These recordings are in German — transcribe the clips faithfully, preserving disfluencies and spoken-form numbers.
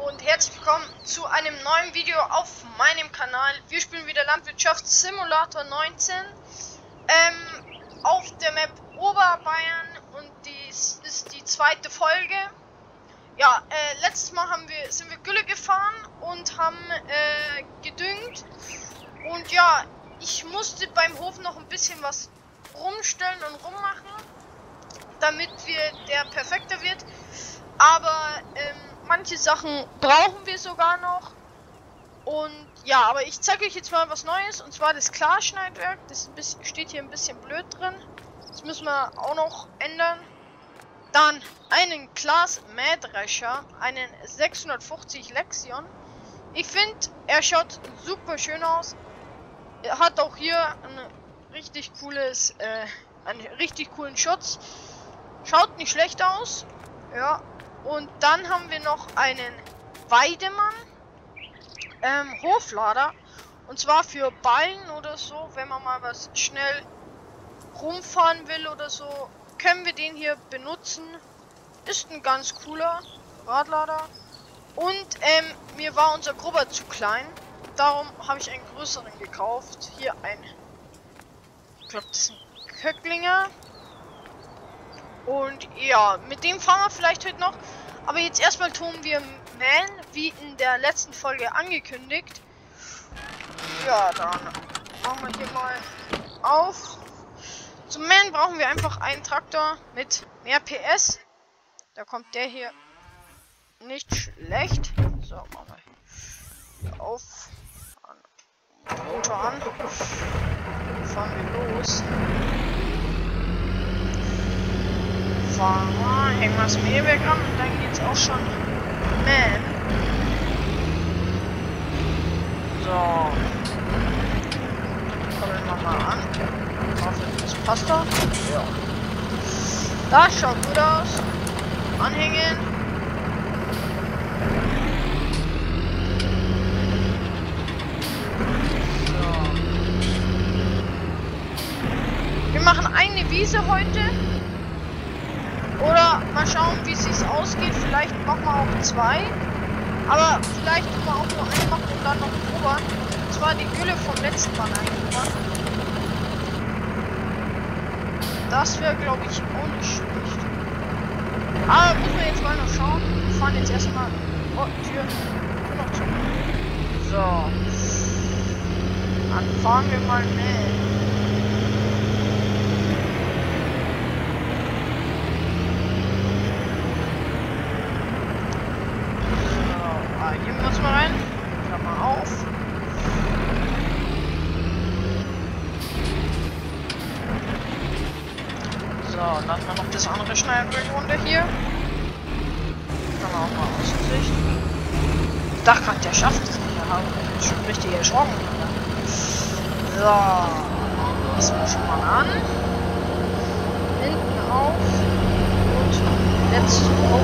und herzlich willkommen zu einem neuen Video auf meinem Kanal. Wir spielen wieder Landwirtschaftssimulator neunzehn ähm, auf der Map Oberbayern und dies ist die zweite Folge. Ja, äh, letztes Mal haben wir, sind wir Gülle gefahren und haben äh, gedüngt und ja, ich musste beim Hof noch ein bisschen was rumstellen und rummachen, damit wir der perfekter wird. Aber ähm, manche Sachen brauchen wir sogar noch. Und ja, aber ich zeige euch jetzt mal was Neues. Und zwar das Klarschneidwerk. Das ist ein bisschen, steht hier ein bisschen blöd drin. Das müssen wir auch noch ändern. Dann einen Klaas Mähdrescher. Einen sechshundertfünfzig Lexion. Ich finde, er schaut super schön aus. Er hat auch hier ein richtig cooles, äh, einen richtig coolen Schutz. Schaut nicht schlecht aus. Ja. Und dann haben wir noch einen Weidemann ähm, Hoflader. Und zwar für Ballen oder so, wenn man mal was schnell rumfahren will oder so, können wir den hier benutzen. Ist ein ganz cooler Radlader. Und ähm, mir war unser Grubber zu klein. Darum habe ich einen größeren gekauft. Hier ein, ich glaube, das ist ein Köcklinger. Und ja, mit dem fahren wir vielleicht heute noch. Aber jetzt erstmal tun wir mähen, wie in der letzten Folge angekündigt. Ja, dann machen wir hier mal auf. Zum Mähen brauchen wir einfach einen Traktor mit mehr P S. Da kommt der hier nicht schlecht. So, machen wir hier auf. An, Motor an. Fahren wir los. Fahren wir, hängen wir das Mähwerk an und dann geht's auch schon mähen. So. Kommen wir mal an. Hoffentlich das passt doch. Ja. Das schaut gut aus. Anhängen. So. Wir machen eine Wiese heute. Oder mal schauen, wie es sich ausgeht. Vielleicht machen wir auch zwei. Aber vielleicht tun wir auch nur einen machen und dann noch drüber. Und zwar die Gülle vom letzten Mal eingebracht. Das wäre, glaube ich, auch nicht schlecht. Aber muss man jetzt mal noch schauen. Wir fahren jetzt erstmal. Oh, Tür. Tür noch zu. So. Dann fahren wir mal mähen. Hier muss man rein. Klammer auf. So, lassen wir noch das andere Schneidwerk runter hier. Kann man auch mal Aussicht. Ich dachte gerade, der schafft es nicht. Da habe ich schon richtig erschrocken. So, lassen wir schon mal an. Hinten auf. Und let's go.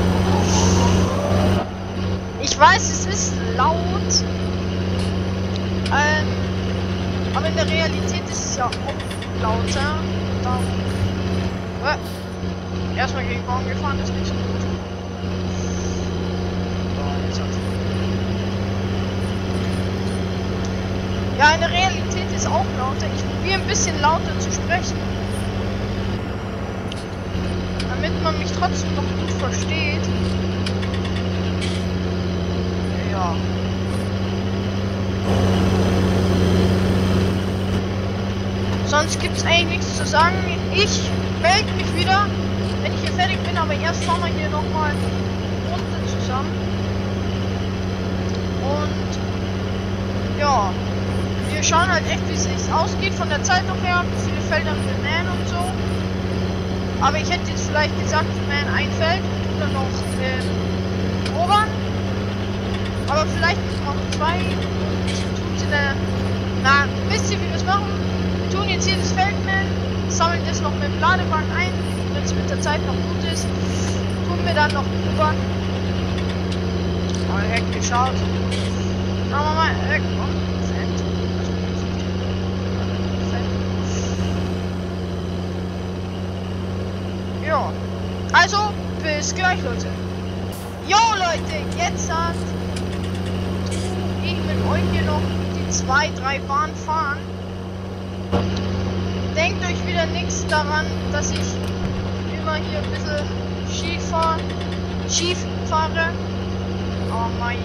Ich weiß, es ist laut, ähm, aber in der Realität ist es ja auch lauter. Darum, äh, erstmal gegen Baum gefahren, ist nicht so gut. So, jetzt hat's. Ja, in der Realität ist auch lauter. Ich probiere ein bisschen lauter zu sprechen, damit man mich trotzdem noch gut versteht. Ja. Sonst gibt es eigentlich nichts zu sagen. Ich melde mich wieder, wenn ich hier fertig bin, aber erst fahren wir hier nochmal runter zusammen. Und ja, wir schauen halt echt, wie es sich ausgeht von der Zeit noch her, wie viele Felder wir mähen und so. Aber ich hätte jetzt vielleicht gesagt, wir mähen ein Feld und dann noch ähm, Obern. Aber vielleicht machen wir zwei und tun sie dann. Na, wisst ihr, wie wir es machen? Wir tun jetzt hier das Feld mähen, sammeln das noch mit dem Ladewagen ein. Wenn es mit der Zeit noch gut ist, tun wir dann noch rüber. Mal Heck geschaut. Schauen wir mal. Heck, komm, Fett. Ja. Also, bis gleich, Leute. Jo Leute, jetzt hat ich mit euch hier noch die zwei, drei Bahnen fahren. Denkt euch wieder nichts daran, dass ich immer hier ein bisschen schief fahre. Schief fahre. Oh mein.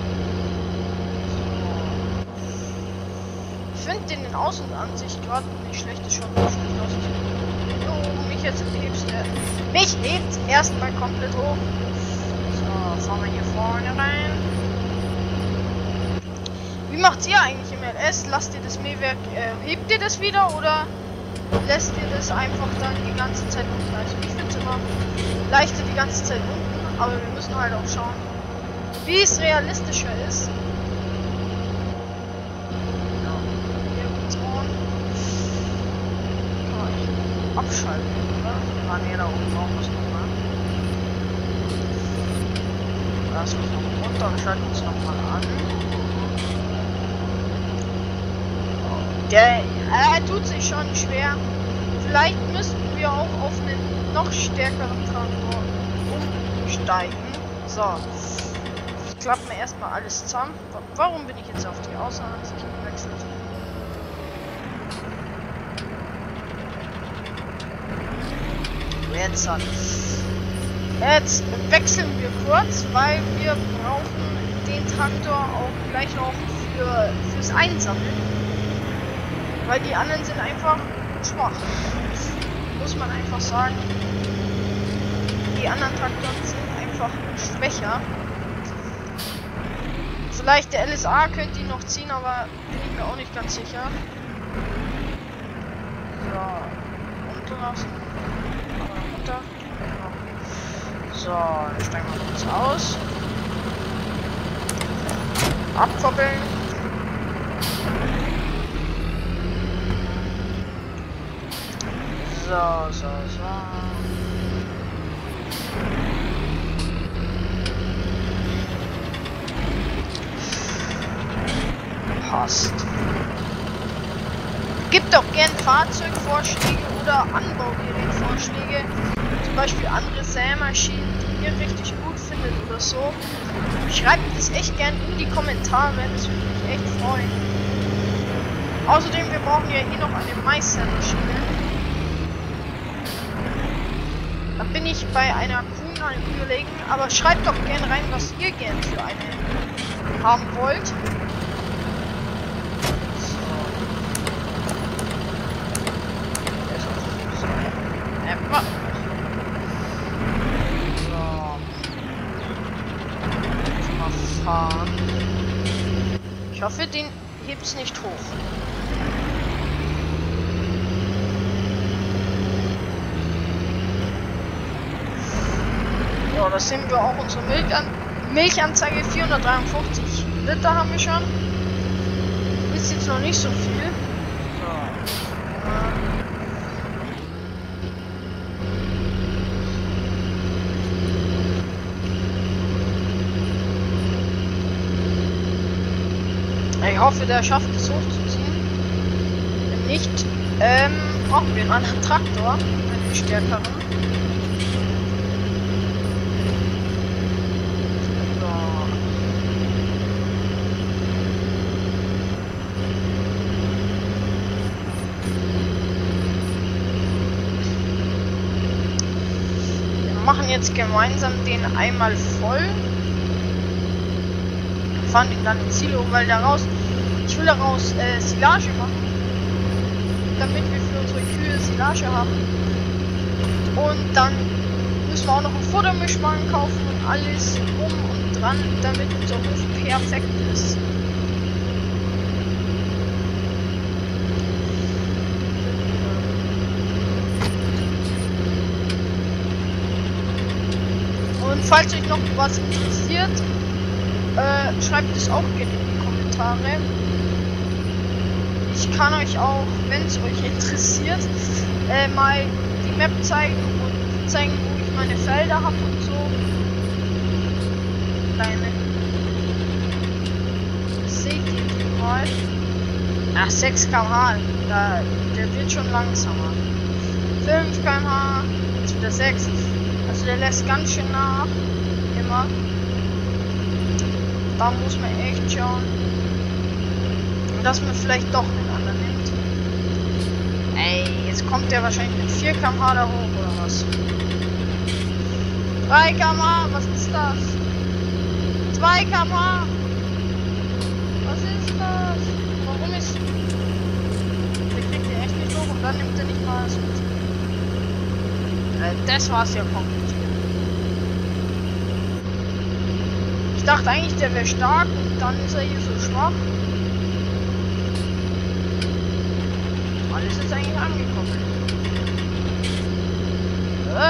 Ich finde den in Außenansicht gerade nicht schlecht, ist schon nicht schlecht aus. Oh, mich jetzt hebst du. Mich hebt erstmal komplett hoch. So, fahren wir hier vorne rein. Wie macht ihr eigentlich im L S? Lasst ihr das Mähwerk, äh, hebt ihr das wieder oder lässt ihr das einfach dann die ganze Zeit unten? Also ich finde es immer leichter die ganze Zeit unten, aber wir müssen halt auch schauen, wie es realistischer ist. Ja, hier gibt's on. Kann ich abschalten, oder? Ah ne, da oben brauchen wir es nochmal. Lass mich noch runter und schalten uns nochmal an. Der äh, tut sich schon schwer. Vielleicht müssten wir auch auf einen noch stärkeren Traktor umsteigen. So. Ich klappe mir erstmal alles zusammen. Warum bin ich jetzt auf die Außenansicht gewechselt? Jetzt hat. Jetzt wechseln wir kurz, weil wir brauchen den Traktor auch gleich noch für fürs Einsammeln. Weil die anderen sind einfach schwach. Muss man einfach sagen. Die anderen Traktoren sind einfach schwächer. Vielleicht der L S A könnte ihn noch ziehen, aber bin ich mir auch nicht ganz sicher. So, runterlassen. Runter. So, dann steigen wir kurz aus. Abkoppeln. So, so, so. Passt. Gibt auch gern Fahrzeugvorschläge oder Anbaugerätvorschläge. Zum Beispiel andere Sämaschinen, die ihr richtig gut findet oder so. Schreibt das echt gern in die Kommentare, das würde mich echt freuen. Außerdem, wir brauchen ja hier noch eine Meistermaschine. Da bin ich bei einer Kuhn am Überlegen, aber schreibt doch gerne rein, was ihr gern für eine haben wollt. Ich hoffe, den hebt's nicht hoch. Ja, das sehen wir auch unsere Milchan Milchanzeige vierhundertdreiundfünfzig Liter haben wir schon. Ist jetzt noch nicht so viel. So. Ich hoffe, der schafft es hochzuziehen. Wenn nicht, ähm, brauchen wir einen anderen Traktor, einen stärkeren. So. Wir machen jetzt gemeinsam den einmal voll. Fahren den dann ins Silo, weil daraus, ich will daraus äh, Silage machen, damit wir für unsere Kühe Silage haben. Und dann müssen wir auch noch einen Futtermischwagen kaufen und alles drum und dran, damit unser Hof perfekt ist. Und falls euch noch was interessiert, Äh, schreibt es auch gerne in die Kommentare. Ich kann euch auch, wenn es euch interessiert, äh, mal die Map zeigen und zeigen, wo ich meine Felder habe und so. Kleine. Seht ihr die mal? Ach, sechs Kilometer pro Stunde. Da, der wird schon langsamer. fünf Kilometer pro Stunde, jetzt wieder sechs. Also der lässt ganz schön nach. Der immer. Da muss man echt schauen, dass man vielleicht doch einen anderen nimmt. Ey, jetzt kommt der wahrscheinlich mit vier Kilometer pro Stunde da hoch, oder was? drei Kilometer pro Stunde, was ist das? zwei Kilometer pro Stunde. Was ist das? Warum ist... Der kriegt den echt nicht hoch und dann nimmt er nicht mal was mit. Äh, das war's ja kompliziert. Ich dachte eigentlich, der wäre stark und dann ist er hier so schwach. Alles ist eigentlich angekommen. Äh.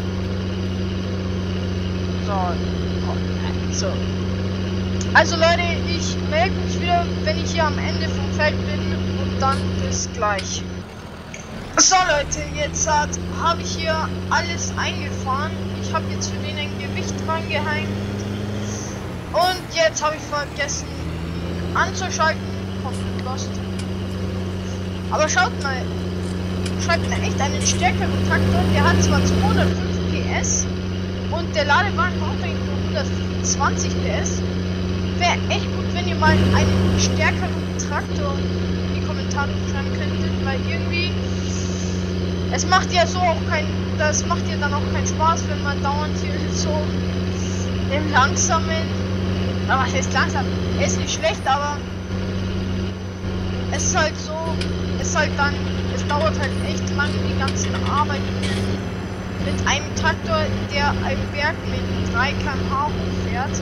So. So. Also Leute, ich melde mich wieder, wenn ich hier am Ende vom Feld bin und dann bis gleich. So Leute, jetzt habe ich hier alles eingefahren. Ich habe jetzt für den ein Gewicht rangehängt. Und jetzt habe ich vergessen ihn anzuschalten. Komplett lost. Aber schaut mal, schreibt mir echt einen stärkeren Traktor. Der hat zwar zweihundertfünf P S und der Ladewagen braucht eigentlich nur hundertzwanzig P S. Wäre echt gut, wenn ihr mal einen stärkeren Traktor in die Kommentare schreiben könntet, weil irgendwie es macht ja so auch kein, das macht ja dann auch keinen Spaß, wenn man dauernd hier so im langsamen, aber was heißt langsam, er ist nicht schlecht, aber es ist halt so, es ist halt dann, es dauert halt echt lang die ganzen Arbeiten mit einem Traktor, der einen Berg mit drei Kilometer pro Stunde hochfährt.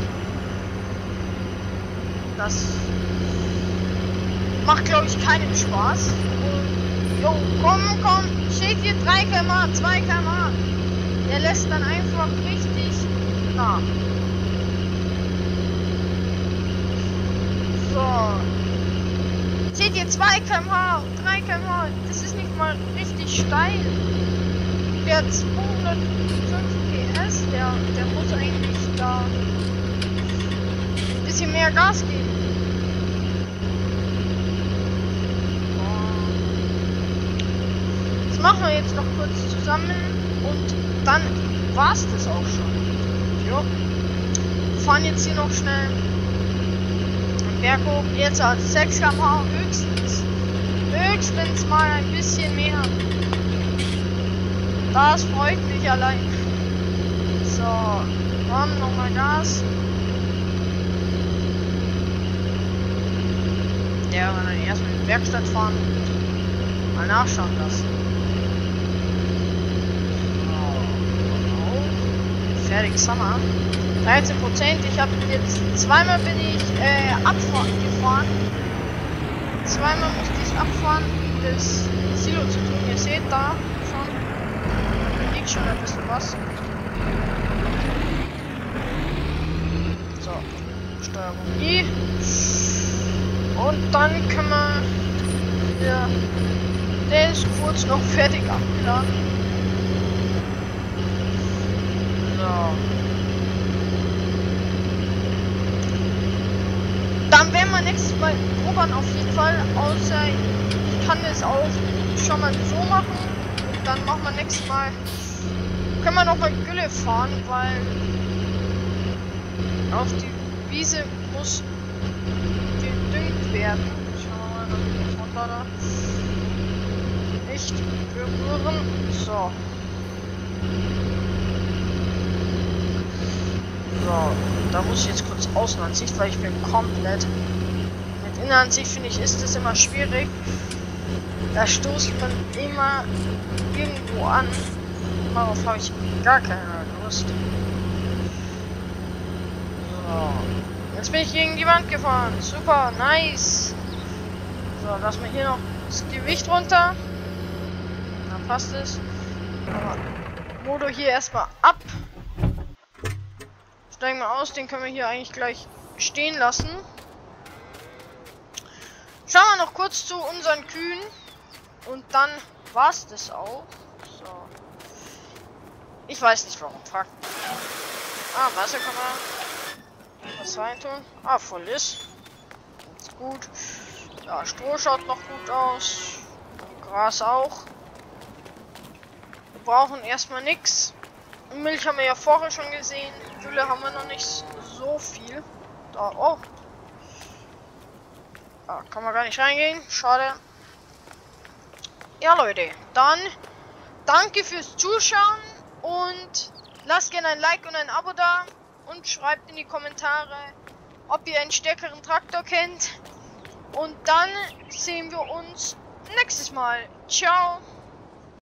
Das macht, glaube ich, keinen Spaß. Und, jo, komm, komm, steht hier drei Kilometer pro Stunde, zwei Kilometer pro Stunde. Der lässt dann einfach richtig nach. So. Seht ihr, zwei Kilometer pro Stunde, drei Kilometer pro Stunde, das ist nicht mal richtig steil. Der hat zweihundertfünf P S, der, der muss eigentlich da ein bisschen mehr Gas geben. Das machen wir jetzt noch kurz zusammen und dann war's das auch schon. Jo. Wir fahren jetzt hier noch schnell den Berg hoch. Jetzt hat sechs Kilometer pro Stunde höchstens. Höchstens mal ein bisschen mehr. Das freut mich allein. So, komm, nochmal Gas. Ja, wenn dann erstmal in die Werkstatt fahren und mal nachschauen lassen. So, fertig, Sommer. dreizehn Prozent. Ich habe jetzt zweimal bin ich äh, abgefahren. Zweimal musste ich abfahren, um das Silo zu tun. Ihr seht da schon. Schon ein bisschen was. So, Steuerung I. Und dann können wir ja, der ist kurz noch fertig abgeladen. So. Dann werden wir nächstes Mal probern auf jeden Fall, außer ich kann es auch schon mal so machen und dann machen wir nächstes Mal können wir noch mal Gülle fahren, weil auf die Wiese muss gedüngt werden. Schauen wir mal, dass wir das runter da nicht berühren. So. So, da muss ich jetzt kurz Außenansicht, weil ich bin komplett. Mit Innenansicht finde ich ist das immer schwierig. Da stoßt man immer irgendwo an. Darauf habe ich gar keine Lust. So. Jetzt bin ich gegen die Wand gefahren. Super, nice. So, lassen wir hier noch das Gewicht runter. Dann passt es. Aber Motor hier erstmal ab. Steigen wir aus, den können wir hier eigentlich gleich stehen lassen. Schauen wir noch kurz zu unseren Kühen. Und dann war's das auch. So. Ich weiß nicht warum, fragt. Ah, Wasser kann man was reintun. Ah, voll ist. Ist gut. Ja, Stroh schaut noch gut aus. Gras auch. Wir brauchen erstmal nichts. Milch haben wir ja vorher schon gesehen. Gülle haben wir noch nicht so viel. Da, oh. Da kann man gar nicht reingehen. Schade. Ja, Leute. Dann danke fürs Zuschauen. Und lasst gerne ein Like und ein Abo da. Und schreibt in die Kommentare, ob ihr einen stärkeren Traktor kennt. Und dann sehen wir uns nächstes Mal. Ciao.